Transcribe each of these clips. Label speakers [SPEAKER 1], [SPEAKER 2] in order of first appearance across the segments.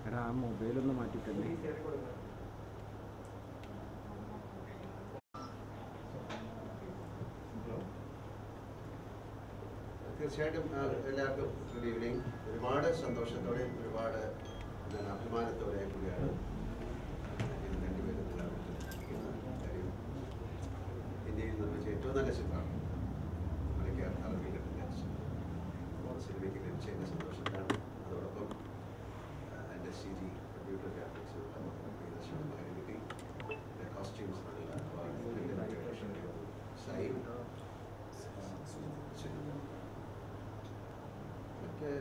[SPEAKER 1] എടാ ആ മൊബൈലൊന്ന് മാറ്റിക്കണ്ടേ.
[SPEAKER 2] തീർച്ചയായിട്ടും എല്ലാവർക്കും ഗുഡ് ഈവനിങ്. ഒരുപാട് സന്തോഷത്തോടെയും ഒരുപാട് അഭിമാനത്തോടെയും കൂടിയാണ് രണ്ടുപേരും കാര്യം ഇന്ത്യയിൽ നിർമ്മിച്ച ഏറ്റവും നല്ല ചിത്രം മരക്കാർ അറബി സിനിമയ്ക്ക് ലഭിച്ചതിൻ്റെ സന്തോഷത്തിലാണ്. അതോടൊപ്പം എൻ്റെ CG കമ്പ്യൂട്ടർ ഗ്രാഫിക്സിലുള്ള പ്രിയദർശനം കിട്ടി. കോസ്റ്റ്യൂംസ് സൈൻ മറ്റ്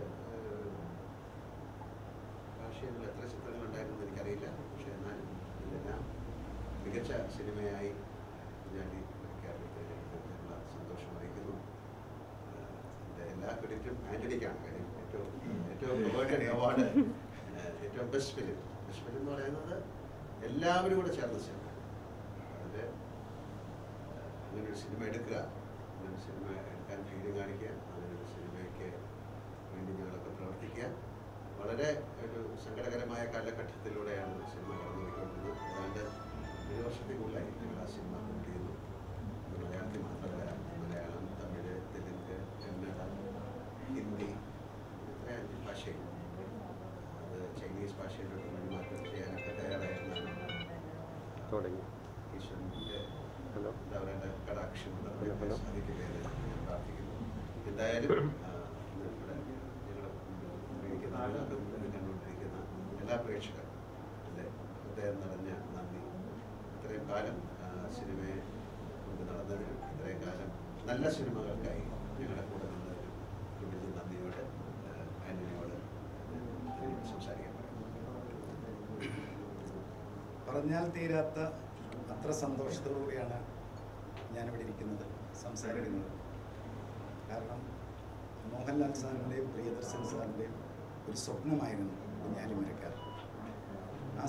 [SPEAKER 2] ഭാഷയിൽ എത്ര ചിത്രങ്ങളുണ്ടായിരുന്നു എനിക്കറിയില്ല. പക്ഷേ എന്നാലും ഇതെല്ലാം മികച്ച സിനിമയായി കുഞ്ഞാലി കേരളത്തിലുള്ള സന്തോഷം അറിയിക്കുന്നു. എൻ്റെ എല്ലാ ക്രെഡിറ്റും ആൻ്റണിക്കാണ്. കാര്യം ഏറ്റവും അവാർഡ് ഏറ്റവും ബെസ്റ്റ് ഫിലിം എന്ന് പറയുന്നത് എല്ലാവരും കൂടെ ചേർന്ന സിനിമ. അതിൽ അങ്ങനൊരു സിനിമ എടുക്കുക, അങ്ങനൊരു സിനിമ എടുക്കാൻ ധൈര്യം കാണിക്കുക, അങ്ങനൊരു സിനിമയ്ക്ക് വേണ്ടി ഞങ്ങളൊക്കെ പ്രവർത്തിക്കുക. വളരെ ഒരു സങ്കടകരമായ കാലഘട്ടത്തിലൂടെയാണ് സിനിമ കടന്നു പോയിക്കൊണ്ടിരുന്നത്. ഏതാണ്ട് 1 വർഷത്തിൽ കൂടുതലായി ഞങ്ങൾ ആ സിനിമ ഷൂട്ട് ചെയ്യുന്നു. മലയാളത്തിൽ മാത്രമല്ല, മലയാളം, തമിഴ്, തെലുങ്ക്, കന്നഡ, ഹിന്ദി, ഇത്രയും 5 ഭാഷയിൽ. അത് ചൈനീസ് ഭാഷയിലോട്ട് മൊഴിമാറ്റം ചെയ്യാനൊക്കെ തയ്യാറായിരുന്നാണ് ഈശ്വരൻ്റെ അവരുടെ കടാക്ഷം സാധിക്കുകയെന്ന് ഞാൻ പ്രാർത്ഥിക്കുന്നു. എന്തായാലും കണ്ടുകൊണ്ടിരിക്കുന്ന എല്ലാ പ്രേക്ഷകർക്കും എൻ്റെ ഹൃദയം നിറഞ്ഞ നന്ദി. ഇത്രയും കാലം സിനിമയെ കൊണ്ട് നടന്നതിനും ഇത്രയും കാലം നല്ല സിനിമകൾക്കായി ഞങ്ങളുടെ കൂടെ നിന്നതിനും കൂടുതൽ നന്ദിയോട് ആൻ്റണിയോട് സംസാരിക്കാൻ
[SPEAKER 3] പറഞ്ഞാൽ തീരാത്ത അത്ര സന്തോഷത്തോടുകൂടിയാണ് ഞാനിവിടെ ഇരിക്കുന്നത്, സംസാരിക്കുന്നത്. കാരണം മോഹൻലാൽ സാറിൻ്റെയും പ്രിയദർശൻ സാറിൻ്റെയും ഒരു സ്വപ്നമായിരുന്നു കുഞ്ഞാലി മരക്കാർ. ആ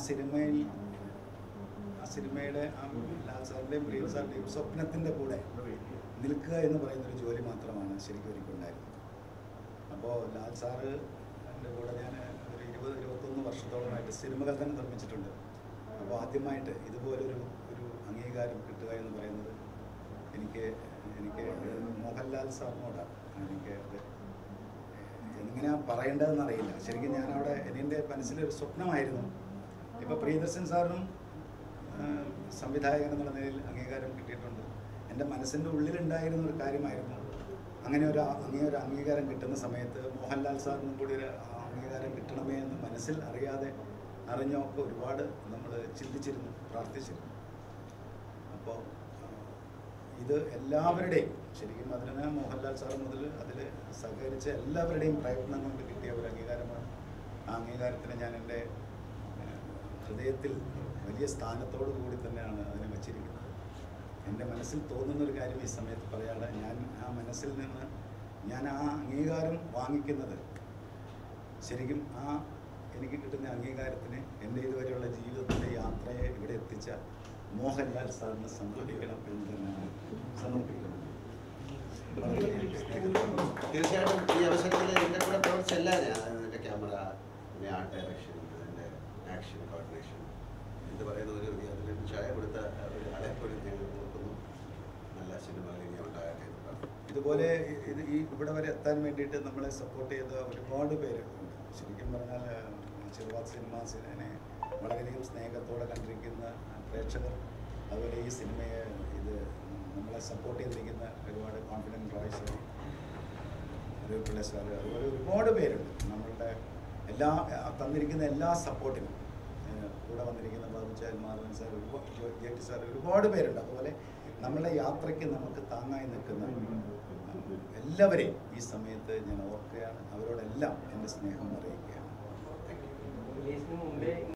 [SPEAKER 3] സിനിമയുടെ ലാൽ സാറിൻ്റെയും പ്രിയ സാറിൻ്റെയും സ്വപ്നത്തിൻ്റെ കൂടെ നിൽക്കുക എന്ന് പറയുന്നൊരു ജോലി മാത്രമാണ് ശരിക്കും എനിക്കുണ്ടായിരുന്നത്. അപ്പോൾ ലാൽ സാറ് എൻ്റെ കൂടെ ഞാൻ ഒരു 20-21 വർഷത്തോളമായിട്ട് സിനിമകൾ തന്നെ നിർമ്മിച്ചിട്ടുണ്ട്. അപ്പോൾ ആദ്യമായിട്ട് ഇതുപോലൊരു അംഗീകാരം കിട്ടുക എന്ന് പറയുന്നത് എനിക്ക് മോഹൻലാൽ സാറിനോടാണ്. എനിക്ക് എങ്ങനെയാണ് പറയേണ്ടതെന്ന് അറിയില്ല. ശരിക്കും ഞാനവിടെ എൻ്റെ മനസ്സിലൊരു സ്വപ്നമായിരുന്നു. ഇപ്പോൾ പ്രിയദർശൻ സാറിനും സംവിധായകൻ എന്നുള്ള നിലയിൽ അംഗീകാരം കിട്ടിയിട്ടുണ്ട്. എൻ്റെ മനസ്സിൻ്റെ ഉള്ളിലുണ്ടായിരുന്ന ഒരു കാര്യമായിരുന്നു. അങ്ങനെ ഒരു അംഗീകാരം കിട്ടുന്ന സമയത്ത് മോഹൻലാൽ സാറിനും കൂടി ഒരു അംഗീകാരം കിട്ടണമേ എന്ന് മനസ്സിൽ അറിഞ്ഞൊക്കെ ഒരുപാട് നമ്മൾ ചിന്തിച്ചിരുന്നു, പ്രാർത്ഥിച്ചിരുന്നു. അപ്പോൾ ഇത് എല്ലാവരുടെയും ശരിക്കും അതിന് മോഹൻലാൽ സാർ മുതൽ അതിൽ സഹകരിച്ച എല്ലാവരുടെയും പ്രയത്നം കൊണ്ട് കിട്ടിയ ഒരു അംഗീകാരമാണ്. ആ അംഗീകാരത്തിന് ഞാൻ എൻ്റെ ഹൃദയത്തിൽ വലിയ സ്ഥാനത്തോടു കൂടി തന്നെയാണ് അതിനെ വച്ചിരിക്കുന്നത്. എൻ്റെ മനസ്സിൽ തോന്നുന്നൊരു കാര്യം ഈ സമയത്ത് പറയാതെ ഞാൻ ആ മനസ്സിൽ നിന്ന് ഞാൻ ആ അംഗീകാരം വാങ്ങിക്കുന്നത് ശരിക്കും എനിക്ക് കിട്ടുന്ന അംഗീകാരത്തിന് എൻ്റെ ഇതുവരെയുള്ള ജീവിതത്തിൻ്റെ യാത്രയെ ഇവിടെ എത്തിച്ച മോഹൻലാൽ സാറിന് സമർപ്പിക്കണം എന്ന് തന്നെയാണ് സമർപ്പിക്കുന്നത്.
[SPEAKER 2] തീർച്ചയായിട്ടും ഈ അവസരത്തിൽ എൻ്റെ കൂടെ പ്രവർത്തിച്ച എല്ലാവരും, എൻ്റെ ക്യാമറ, എൻ്റെ ആർട്ട് ഡയറക്ഷൻ, എൻ്റെ ആക്ഷൻ കോർഡിനേഷൻ, എന്ത് പറയുന്ന അതിന് ചായ കൊടുത്ത ഒരാളെ പോലും ഞങ്ങൾ നോക്കുന്നു. നല്ല സിനിമകൾ ഇനി ഉണ്ടാകട്ടെ എന്ന് പറഞ്ഞു.
[SPEAKER 3] ഇതുപോലെ ഇവിടെ വരെ എത്താൻ വേണ്ടിയിട്ട് നമ്മളെ സപ്പോർട്ട് ചെയ്ത ഒരുപാട് പേര് ഉണ്ട്. ശരിക്കും പറഞ്ഞാൽ ചെറുവാത് സിനിമാസിനെ വളരെയധികം സ്നേഹത്തോടെ കണ്ടിരിക്കുന്ന പ്രേക്ഷകർ, അതുപോലെ ഈ സിനിമയെ നമ്മളെ സപ്പോർട്ട് ചെയ്തിരിക്കുന്ന ഒരുപാട് കോൺഫിഡൻറ്റ് റോയ്സ്, പിള്ള സാർ, അതുപോലെ ഒരുപാട് പേരുണ്ട്. നമ്മളുടെ തന്നിരിക്കുന്ന എല്ലാ സപ്പോർട്ടിനും കൂടെ വന്നിരിക്കുന്ന ബാബുച്ചാൽ, മാധവൻ സാർ, ജെട്ടി സാർ, ഒരുപാട് പേരുണ്ട്. അതുപോലെ നമ്മളുടെ യാത്രയ്ക്ക് നമുക്ക് താങ്ങായി നിൽക്കുന്ന എല്ലാവരെയും ഈ സമയത്ത് ഞാൻ ഓർക്കുകയാണ്. അവരോടെല്ലാം എൻ്റെ സ്നേഹം അറിയിക്കുകയാണ്.